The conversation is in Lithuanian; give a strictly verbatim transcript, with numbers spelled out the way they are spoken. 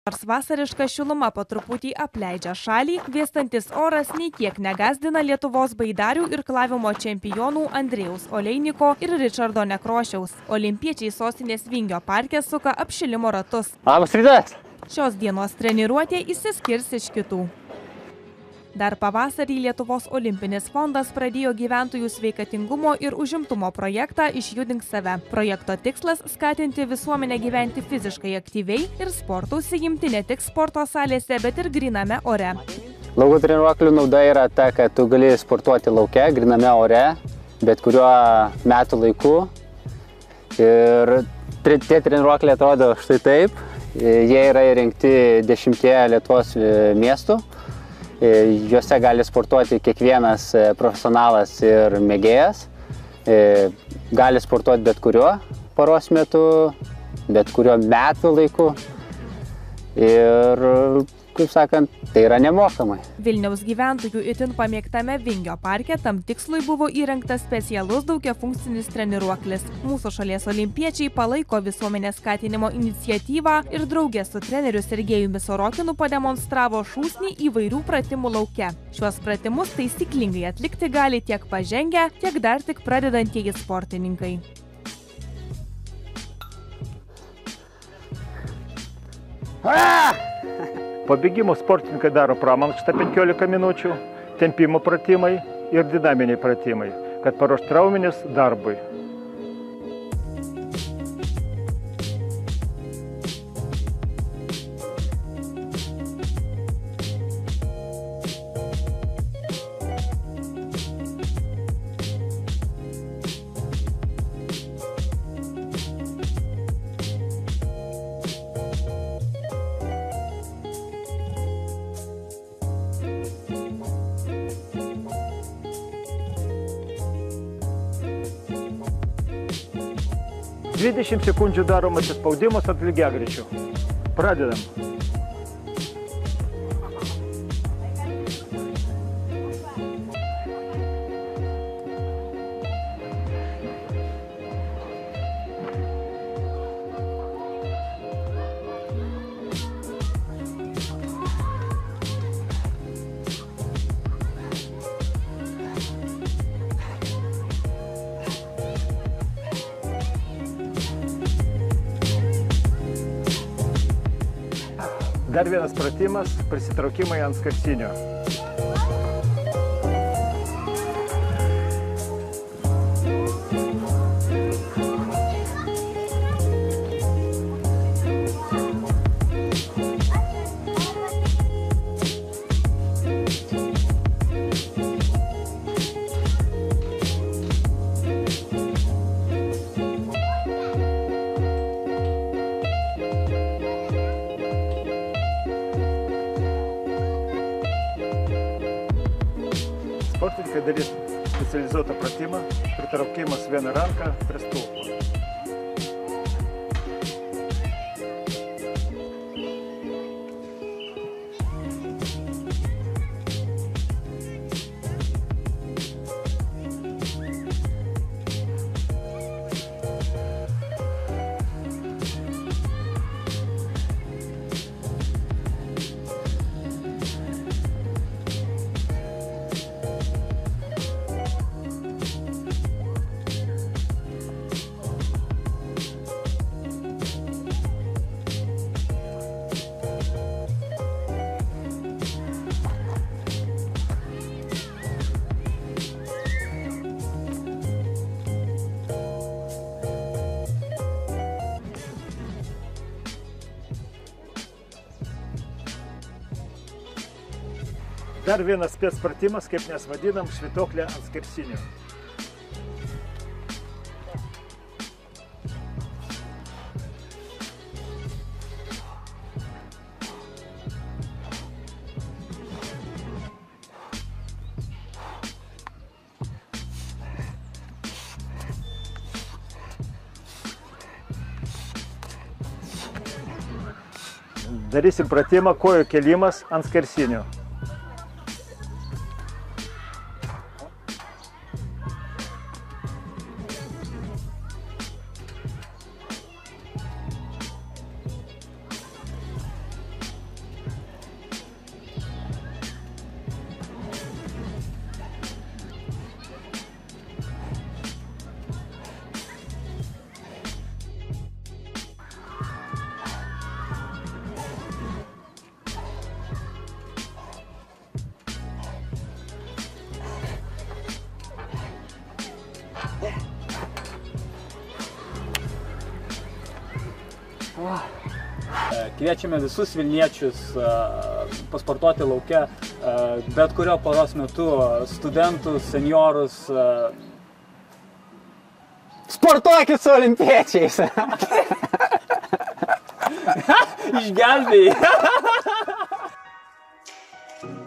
Nors vasariška šiluma po truputį apleidžia šalį, vėstantis oras nei kiek negazdina Lietuvos baidarių irklavimo čempionų Andrėjaus Oleiniko ir Ričardo Nekrošiaus. Olimpiečiai sostinės Vingio parke suka apšilimo ratus. Labas rytas! Šios dienos treniruotė išsiskirs iš kitų. Dar pavasarį Lietuvos olimpinis fondas pradėjo gyventojų sveikatingumo ir užimtumo projektą Išjudink save. Projekto tikslas – skatinti visuomenę gyventi fiziškai aktyviai ir sportu užsiimti ne tik sporto salėse, bet ir gryname ore. Laukų treniruoklių nauda yra ta, kad tu gali sportuoti lauke, gryname ore, bet kuriuo metų laiku. Ir tie treniruokliai atrodo štai taip. Jie yra įrengti dešimtyje Lietuvos miestų. Juose gali sportuoti kiekvienas profesionalas ir mėgėjas. Gali sportuoti bet kuriuo paros metu, bet kuriuo metų laiku. Ir, kaip sakant, tai yra nemokamai. Vilniaus gyventojų itin pamėgtame Vingio parke tam tikslui buvo įrengtas specialus daugiafunkcinis treniruoklis. Mūsų šalies olimpiečiai palaiko visuomenės skatinimo iniciatyvą ir drauge su treneriu Sergejumi Sorokinu pademonstravo šūsnį įvairių pratimų lauke. Šiuos pratimus taisyklingai atlikti gali tiek pažengę, tiek dar tik pradedantieji sportininkai. Ah! Po bėgimo sportininkai daro pramankštą penkiolika minučių, tempimo pratimai ir dinaminiai pratimai, kad paruoštų raumenis darbui. dvidešimt sekundžių darom atsispaudimas ant lygiagrečių. Pradedam. Dar vienas pratimas – prisitraukimai ant skarsinio. Sportininkai darys specializuotą pratimą, pritraukimas vieną ranką prie stulpo. Dar vienas spec pratimas, kaip mes vadinam, švytuoklė ant skersinio. Darysim pratimą kojų kėlimas ant skersinio. Kviečiame visus Vilniečius pasportuoti lauke, bet kurio paros metu, studentus, seniorus. Sportuokit su olimpiečiais! Išgelbėjai.